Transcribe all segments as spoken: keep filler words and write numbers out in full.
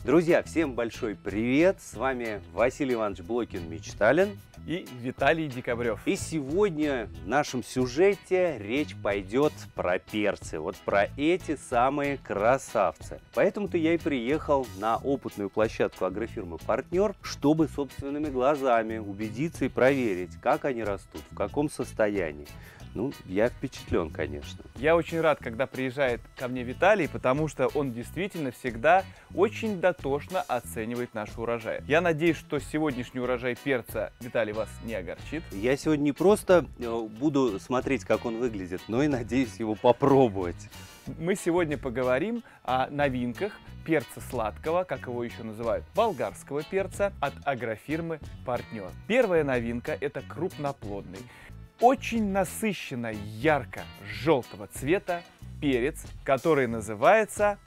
Друзья, всем большой привет! С вами Василий Иванович Блокин-Мечталин и Виталий Декабрев. И сегодня в нашем сюжете речь пойдет про перцы, вот про эти самые красавцы. Поэтому-то я и приехал на опытную площадку агрофирмы «Партнер», чтобы собственными глазами убедиться и проверить, как они растут, в каком состоянии. Ну, я впечатлен, конечно. Я очень рад, когда приезжает ко мне Виталий, потому что он действительно всегда очень дотошно оценивает наш урожай. Я надеюсь, что сегодняшний урожай перца, Виталий, вас не огорчит. Я сегодня не просто буду смотреть, как он выглядит, но и надеюсь его попробовать. Мы сегодня поговорим о новинках перца сладкого, как его еще называют, болгарского перца от агрофирмы «Партнер». Первая новинка – это крупноплодный, очень насыщенно ярко-желтого цвета перец, который называется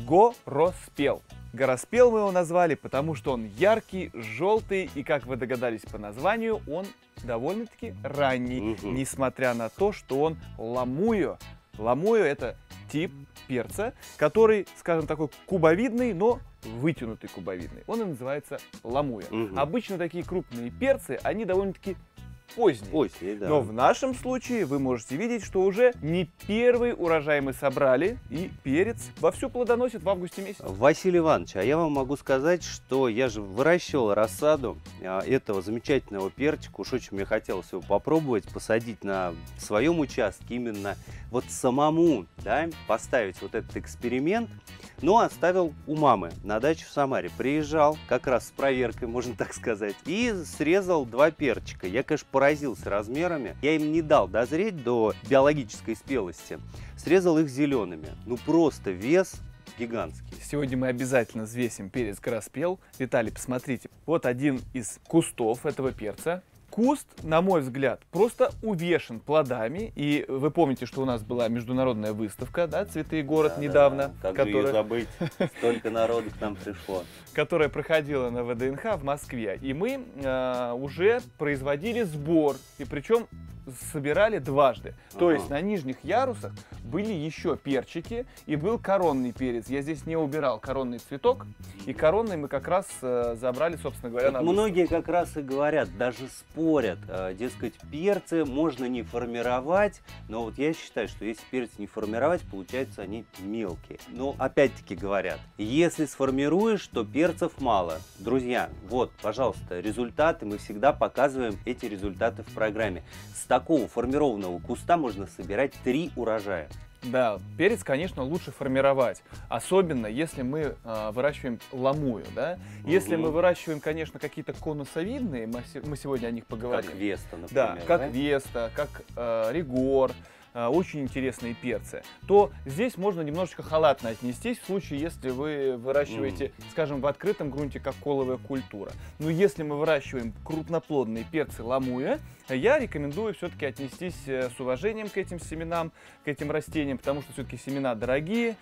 гороспел. Гороспел мы его назвали, потому что он яркий, желтый, и, как вы догадались по названию, он довольно-таки ранний, угу. несмотря на то, что он ламуё. Ламуё – это тип перца, который, скажем, такой кубовидный, но вытянутый кубовидный. Он и называется ламуё. Угу. Обычно такие крупные перцы, они довольно-таки поздние. Поздние, да. Но в нашем случае вы можете видеть, что уже не первый урожай мы собрали, и перец вовсю плодоносит в августе месяце. Василий Иванович, а я вам могу сказать, что я же выращивал рассаду этого замечательного перчика. Уж очень мне хотелось его попробовать, посадить на своем участке, именно вот самому, да, поставить вот этот эксперимент. Но оставил у мамы на даче в Самаре. Приезжал как раз с проверкой, можно так сказать, и срезал два перчика. Я, конечно, поразился размерами. Я им не дал дозреть до биологической спелости. Срезал их зелеными. Ну просто вес гигантский. Сегодня мы обязательно взвесим перец гороспел. Виталий, посмотрите. Вот один из кустов этого перца. Куст, на мой взгляд, просто увешан плодами. И вы помните, что у нас была международная выставка, да, «Цветы и город» да, недавно. Да, да. Как которая... же ее забыть? Столько народу к нам пришло. Которая проходила на вэ дэ эн ха в Москве. И мы э, уже производили сбор. И причем собирали дважды. Ага. То есть на нижних ярусах были еще перчики и был коронный перец. Я здесь не убирал коронный цветок. И коронный мы как раз э, забрали, собственно говоря, вот на многие как раз и говорят, даже спорят, э, дескать, перцы можно не формировать, но вот я считаю, что если перец не формировать, получается они мелкие. Но опять-таки говорят, если сформируешь, то перцев мало. Друзья, вот, пожалуйста, результаты, мы всегда показываем эти результаты в программе. С такого формированного куста можно собирать три урожая. Да, перец, конечно, лучше формировать, особенно если мы э, выращиваем ламую, да. Угу. Если мы выращиваем, конечно, какие-то конусовидные, мы, мы сегодня о них поговорим. Как Веста, например. Да, как да? Веста, как э, Ригор. Очень интересные перцы, то здесь можно немножечко халатно отнестись в случае, если вы выращиваете, mm. скажем, в открытом грунте, как коловая культура. Но если мы выращиваем крупноплодные перцы ламуя, я рекомендую все-таки отнестись с уважением к этим семенам, к этим растениям, потому что все-таки семена дорогие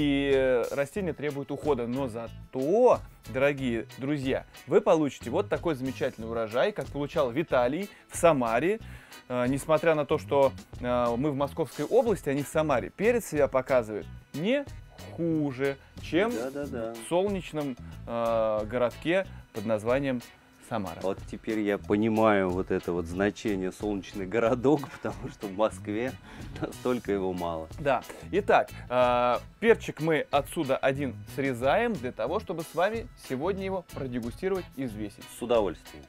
и растения требуют ухода. Но зато, дорогие друзья, вы получите вот такой замечательный урожай, как получал Виталий в Самаре. Несмотря на то, что мы в Московской области, а не в Самаре, перец себя показывает не хуже, чем да, да, да. в солнечном э, городке под названием Самара. Вот теперь я понимаю вот это вот значение солнечный городок, потому что в Москве настолько его мало. Да. Итак, э, перчик мы отсюда один срезаем для того, чтобы с вами сегодня его продегустировать и взвесить. С удовольствием.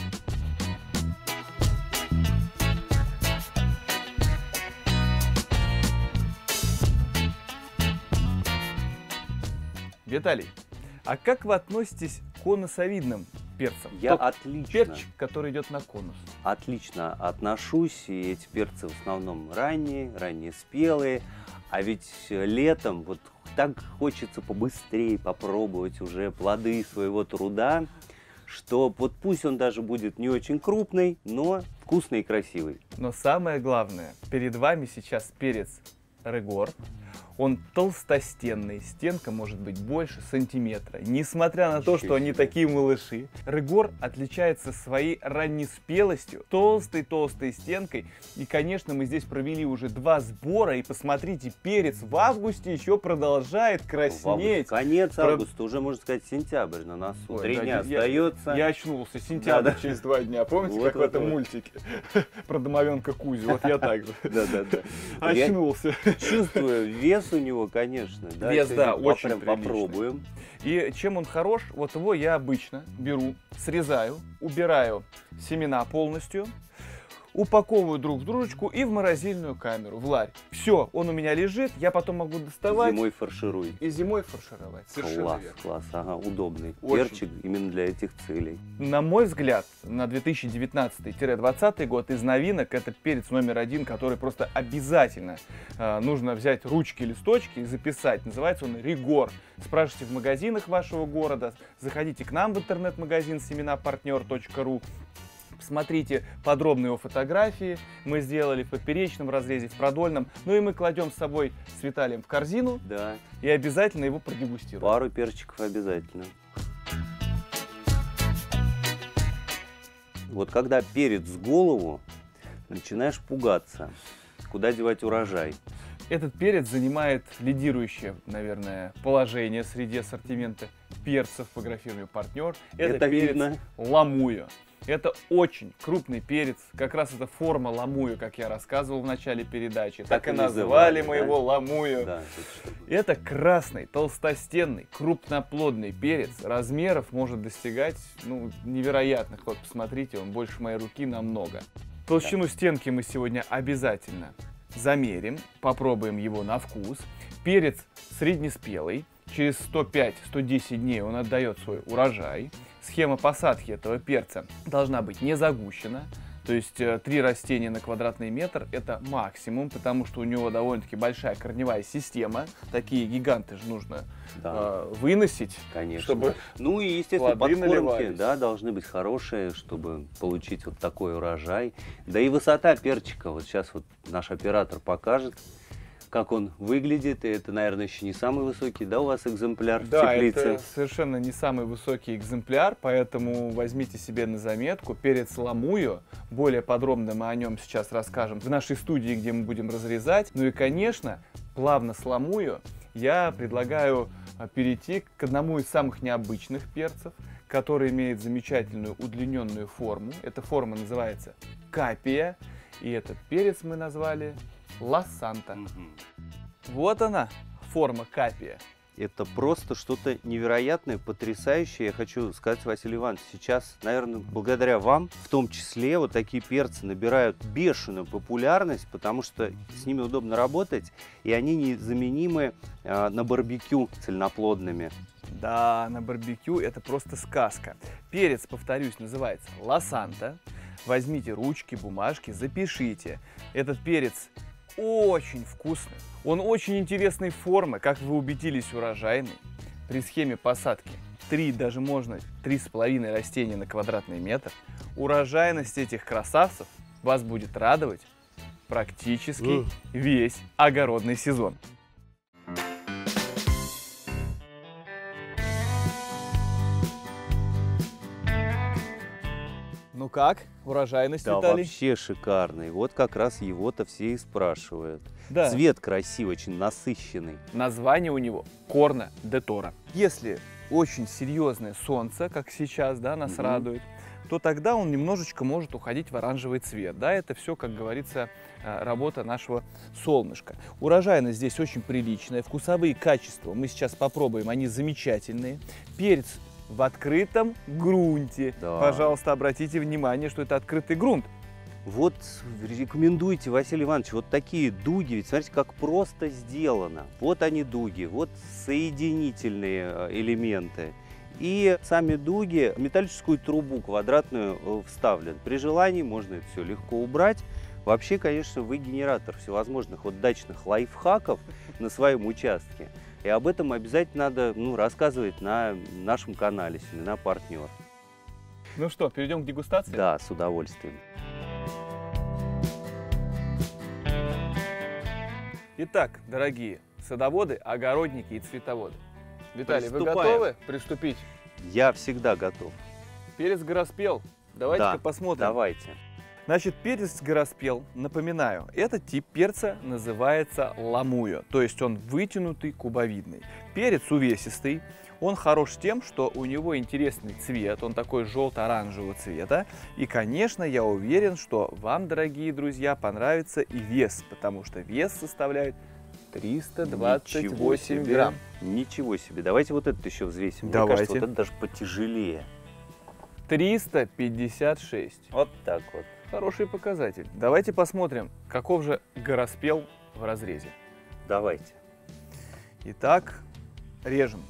Виталий, а как вы относитесь к конусовидным перцам? Я Тот отлично. Перчик, который идет на конус. Отлично отношусь, и эти перцы в основном ранние, ранние спелые, а ведь летом вот так хочется побыстрее попробовать уже плоды своего труда, что вот пусть он даже будет не очень крупный, но вкусный и красивый. Но самое главное, перед вами сейчас перец Ригор. Он толстостенный, стенка может быть больше сантиметра. Несмотря на то, что они такие малыши, Регор отличается своей раннеспелостью, толстой-толстой стенкой. И, конечно, мы здесь провели уже два сбора. И посмотрите, перец в августе еще продолжает краснеть. Конец Про... августа, уже можно сказать сентябрь на носу. Ой, Три да, дня я, остается. Я очнулся, сентябрь да, да. через два дня. Помните, вот, как вот, в этом вот. мультике про домовенка Кузю? Вот я так же. Да-да-да. Очнулся. Чувствую, вес у него, конечно. Вес, да, очень приличный. Попробуем. И чем он хорош, вот его я обычно беру, срезаю, убираю семена полностью, упаковываю друг в дружечку и в морозильную камеру, в ларь. Все, он у меня лежит, я потом могу доставать. Зимой фаршируй. И зимой фаршировать. Совершенно класс, верно. класс, ага, удобный Очень. перчик именно для этих целей. На мой взгляд, на две тысячи девятнадцатый — двадцатый год из новинок это перец номер один, который просто обязательно э, нужно взять ручки, листочки и записать. Называется он Регор. Спрашивайте в магазинах вашего города, заходите к нам в интернет-магазин семена партнер точка ру. Смотрите подробные его фотографии, мы сделали в поперечном разрезе, в продольном. Ну и мы кладем с собой с Виталием в корзину, да. И обязательно его продегустируем. Пару перчиков обязательно. Вот когда перец с голову, начинаешь пугаться, куда девать урожай. Этот перец занимает лидирующее, наверное, положение среди ассортимента перцев по агрофирме «Партнер». Это, Это перец видно. ламуя. Это очень крупный перец, как раз это форма ламуя, как я рассказывал в начале передачи. Так, так и называли мы да? его ламуя. Да, это красный, толстостенный, крупноплодный перец. Размеров может достигать ну, невероятных. Вот посмотрите, он больше моей руки намного. Толщину да. стенки мы сегодня обязательно замерим, попробуем его на вкус. Перец среднеспелый. Через сто пять — сто десять дней он отдает свой урожай. Схема посадки этого перца должна быть не загущена. То есть три растения на квадратный метр – это максимум, потому что у него довольно-таки большая корневая система. Такие гиганты же нужно да. э, выносить, конечно. Чтобы ну и, естественно, подкормки да, должны быть хорошие, чтобы получить вот такой урожай. Да и высота перчика, вот сейчас вот наш оператор покажет, как он выглядит, и это, наверное, еще не самый высокий, да, у вас экземпляр в да, теплице? Да, это совершенно не самый высокий экземпляр, поэтому возьмите себе на заметку перец ламуя. Более подробно мы о нем сейчас расскажем в нашей студии, где мы будем разрезать. Ну и, конечно, плавно с ламуя я предлагаю перейти к одному из самых необычных перцев, который имеет замечательную удлиненную форму. Эта форма называется капия, и этот перец мы назвали Ла-Санта. Угу. Вот она, форма капия. Это просто что-то невероятное, потрясающее. Я хочу сказать, Василий Иванович, сейчас, наверное, благодаря вам, в том числе, вот такие перцы набирают бешеную популярность, потому что с ними удобно работать, и они незаменимы э, на барбекю цельноплодными. Да, на барбекю это просто сказка. Перец, повторюсь, называется Ла-Санта. Возьмите ручки, бумажки, запишите. Этот перец очень вкусный. Он очень интересной формы, как вы убедились, урожайный. При схеме посадки три, даже можно три с половиной растения на квадратный метр. Урожайность этих красавцев вас будет радовать практически mm. весь огородный сезон. Ну как, урожайность, да, Виталий? Вообще шикарный. Вот как раз его-то все и спрашивают. Да. Цвет красивый, очень насыщенный. Название у него Корна де Торо. Если очень серьезное солнце, как сейчас, да, нас mm-hmm. радует, то тогда он немножечко может уходить в оранжевый цвет. Да, это все, как говорится, работа нашего солнышка. Урожайность здесь очень приличная. Вкусовые качества мы сейчас попробуем, они замечательные. Перец в открытом грунте. Да. Пожалуйста, обратите внимание, что это открытый грунт. Вот рекомендуйте, Василий Иванович, вот такие дуги, ведь смотрите, как просто сделано. Вот они дуги, вот соединительные элементы. И сами дуги в металлическую трубу квадратную вставлены. При желании можно это все легко убрать. Вообще, конечно, вы генератор всевозможных вот дачных лайфхаков на своем участке. И об этом обязательно надо ну, рассказывать на нашем канале «Семена партнер». Ну что, перейдем к дегустации? Да, с удовольствием. Итак, дорогие садоводы, огородники и цветоводы. Виталий, вы Приступаем. готовы приступить? Я всегда готов. Перец скороспел. Давайте-ка Да, посмотрим. Давайте. Значит, перец скороспел, напоминаю, этот тип перца называется ламуя, то есть он вытянутый, кубовидный. Перец увесистый, он хорош тем, что у него интересный цвет, он такой желто-оранжевого цвета. И, конечно, я уверен, что вам, дорогие друзья, понравится и вес, потому что вес составляет триста двадцать восемь Ничего себе. грамм. Ничего себе. Давайте вот этот еще взвесим. Давайте. Мне кажется, вот это даже потяжелее. триста пятьдесят шесть. Вот так вот. Хороший показатель. Давайте посмотрим, каков же скороспел в разрезе. Давайте. Итак, режем.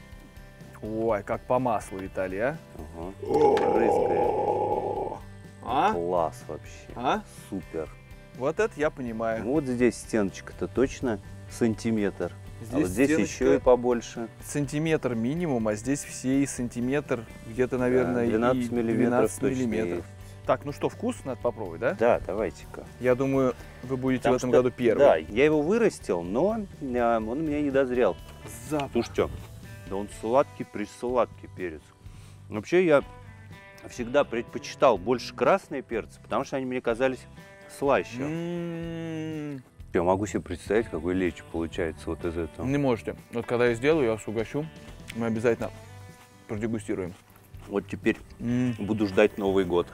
Ой, как по маслу, Виталий, а? Ага. Рызгает. А? Класс вообще. А? Супер. Вот это я понимаю. Вот здесь стеночка-то точно сантиметр. Здесь а вот здесь стеночка еще и побольше. сантиметр минимум, а здесь все и сантиметр, где-то, наверное, Да, двенадцать и миллиметров двенадцать точно миллиметров. есть. Так, ну что, вкус надо попробовать, да? Да, давайте-ка. Я думаю, вы будете Потому в этом что, году первым. Да, я его вырастил, но а, он у меня не дозрел. Запах. Слушайте, да он сладкий, присладкий перец. Вообще я всегда предпочитал больше красные перцы, потому что они мне казались слаще. М-м-м. Я могу себе представить, какой лечь получается вот из этого. Не можете. Вот когда я сделаю, я вас угощу. Мы обязательно продегустируем. Вот теперь М. буду ждать Новый год.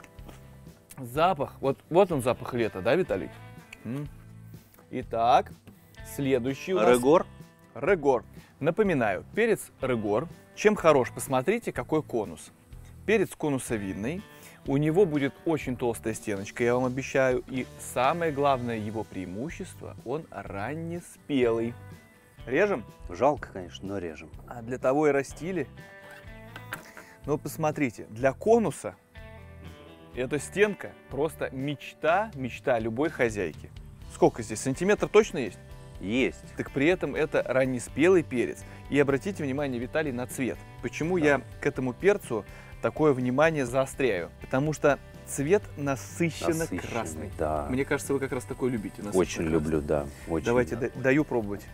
Запах. Вот, вот он запах лета, да, Виталий? М. Итак, следующий у нас Регор? регор. Напоминаю, перец регор. Чем хорош? Посмотрите, какой конус. Перец конусовидный. У него будет очень толстая стеночка, я вам обещаю. И самое главное его преимущество, он раннеспелый. Режем? Жалко, конечно, но режем. А для того и растили. Но посмотрите, для конуса эта стенка просто мечта, мечта любой хозяйки. Сколько здесь? Сантиметр точно есть? Есть. Так при этом это раннеспелый перец. И обратите внимание, Виталий, на цвет. Почему Да. я к этому перцу такое внимание заостряю? Потому что цвет насыщенно, Насыщенный, красный. Да. Мне кажется, вы как раз такой любите. насыщенно Очень красный. люблю, да. Очень, Давайте, да. да- даю пробовать.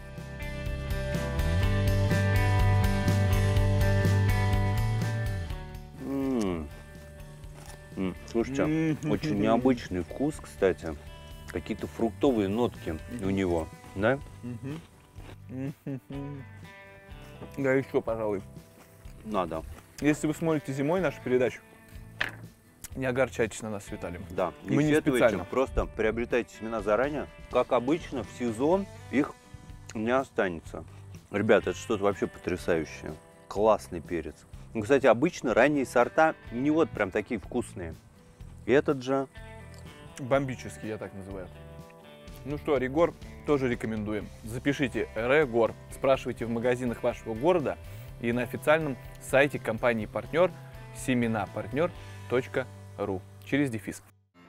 М. М, Слушайте, М. очень необычный вкус, кстати. Какие-то фруктовые нотки у него, да? Мгм. Мгм. Да, еще, пожалуй. Надо, Если вы смотрите зимой нашу передачу, не огорчайтесь на нас с Виталием. да. Не Мы не сетуйте, специально. просто приобретайте семена заранее. Как обычно, в сезон их не останется. Ребята, это что-то вообще потрясающее. Классный перец. Ну, кстати, обычно ранние сорта не вот прям такие вкусные. Этот же Бомбический, я так называю. Ну что, регор тоже рекомендуем. Запишите регор, спрашивайте в магазинах вашего города и на официальном сайте компании-партнер семена партнер точка ру через дефис.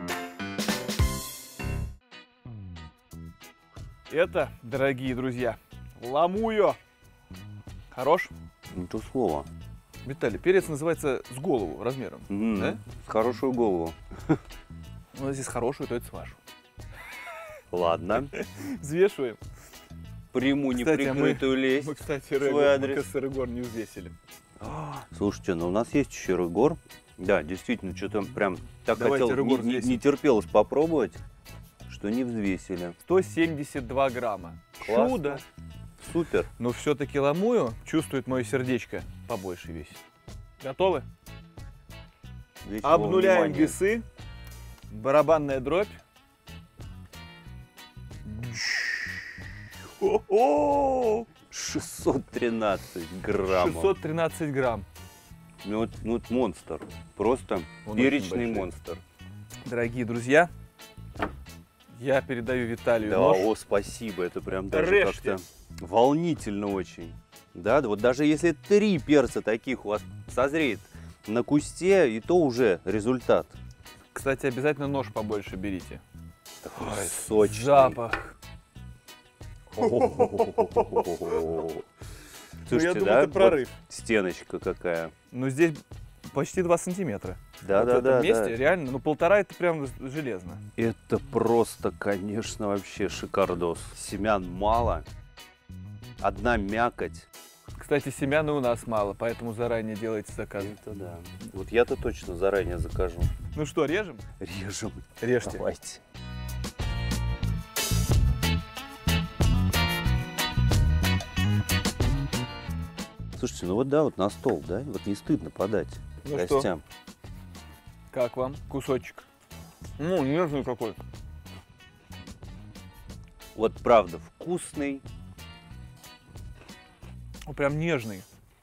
Это, дорогие друзья, ламуя. Хорош? не то слово. Виталий, перец называется с голову размером. М, Да? С хорошую голову. Ну, если с хорошую, то это с вашу. Ладно. Взвешиваем. Приму Кстати, а мы- неприкрытую лесть. Мы, кстати, Свой регор, адрес. мы, кажется, регор не взвесили. Слушайте, ну у нас есть еще регор. Да, действительно, что-то прям так Давайте хотел, регор не, не- взвесим. не терпелось попробовать, что не взвесили. сто семьдесят два грамма. Классно. Чудо. Супер. Но все-таки ламую, чувствует мое сердечко, побольше весит. Готовы? Весь его Обнуляем внимание. весы. Барабанная дробь. О-о! шестьсот тринадцать граммов. шестьсот тринадцать грамм. Ну, вот, ну, вот монстр. Просто Он перечный очень большой. монстр. Дорогие друзья, я передаю Виталию Да, нож. о, спасибо. Это прям даже Режьте. как-то волнительно очень. Да, да, вот даже если три перца таких у вас созреет на кусте, и то уже результат. Кстати, обязательно нож побольше берите. Такой сочный. Запах. О-о-о-о-о-о-о. Ну, я Слушайте, думаю, да, это прорыв. вот стеночка какая. Ну, здесь почти два сантиметра. Да, Вот да, в этом да, месте да. реально, ну, полтора это прям железно. Это просто, конечно, вообще шикардос. Семян мало. одна мякоть. Кстати, семян у нас мало, поэтому заранее делайте заказ. Это да. Вот я-то точно заранее закажу. Ну что, режем? Режем. Режьте. Давайте. Слушайте, ну вот да, вот на стол, да? Вот не стыдно подать Ну гостям. что, как вам кусочек? Ну, нежный какой. Вот правда, вкусный. Он прям нежный.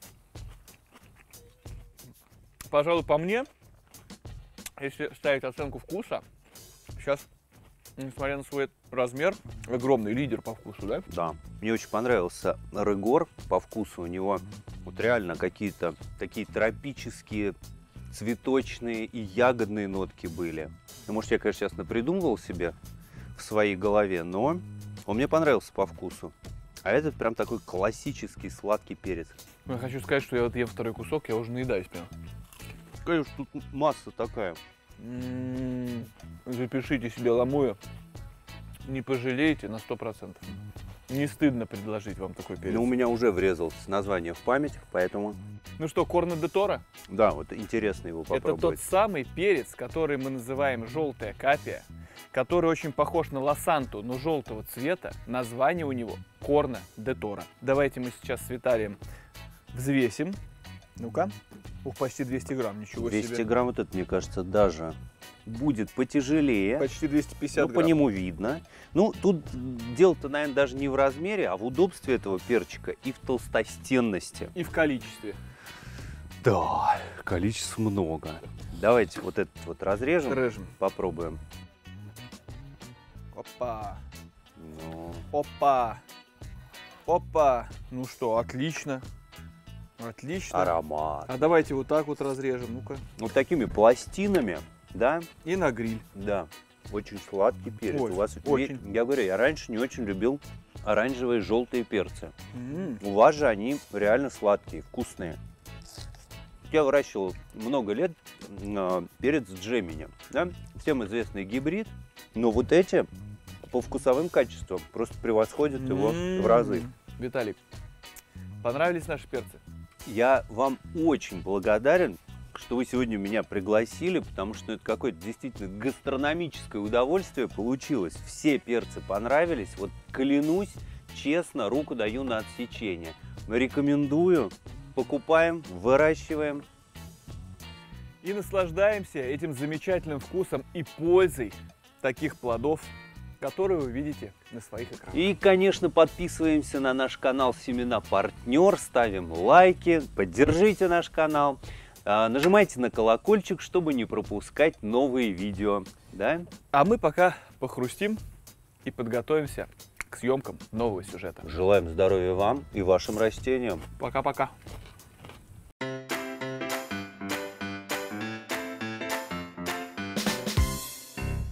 Пожалуй, по мне, если ставить оценку вкуса, сейчас, несмотря на свой размер, огромный лидер по вкусу, да? Да. Мне очень понравился рыгор по вкусу. У него вот реально какие-то такие тропические, цветочные и ягодные нотки были. Ну, может, я, конечно, сейчас напридумывал себе в своей голове, но он мне понравился по вкусу. А этот прям такой классический сладкий перец. Я хочу сказать, что я вот ем второй кусок, я уже наедаюсь прям. Конечно, тут масса такая. М-м-м. Запишите себе ломую. Не пожалеете на сто процентов. Не стыдно предложить вам такой перец. Но у меня уже врезалось название в память, поэтому... Ну что, корно де Торо? Да, вот интересно его попробовать. Это тот самый перец, который мы называем желтая капия, который очень похож на лосанту, но желтого цвета. Название у него корно де Торо. Давайте мы сейчас с Виталием взвесим. Ну-ка. Ух, почти двести грамм, ничего себе. двести грамм вот это, мне кажется, даже будет потяжелее. Почти двести пятьдесят Ну, грамм. по нему видно. Ну, тут дело-то, наверное, даже не в размере, а в удобстве этого перчика и в толстостенности. И в количестве. Да, количества много. Давайте вот этот вот разрежем, Режем. попробуем. Опа. Ну, Опа. Опа. Ну что, отлично. Отлично. аромат. А давайте вот так вот разрежем. Ну-ка. Вот такими пластинами, да, И на гриль. да, очень сладкий перец. Очень, У вас, очень. Я говорю, я раньше не очень любил оранжевые желтые перцы. М. У вас же они реально сладкие, вкусные. Я выращивал много лет э, перец Джемини, да? Всем известный гибрид, но вот эти по вкусовым качествам просто превосходят его в разы. М. Виталик, понравились наши перцы? Я вам очень благодарен, что вы сегодня меня пригласили, потому что это какое-то действительно гастрономическое удовольствие получилось. Все перцы понравились. Вот клянусь, честно, руку даю на отсечение. Рекомендую. Покупаем, выращиваем. И наслаждаемся этим замечательным вкусом и пользой таких плодов, которые вы видите на своих экранах. И, конечно, подписываемся на наш канал «Семена Партнер», ставим лайки, поддержите наш канал, а, нажимайте на колокольчик, чтобы не пропускать новые видео. Да? А мы пока похрустим и подготовимся к съемкам нового сюжета. Желаем здоровья вам и вашим растениям. Пока-пока.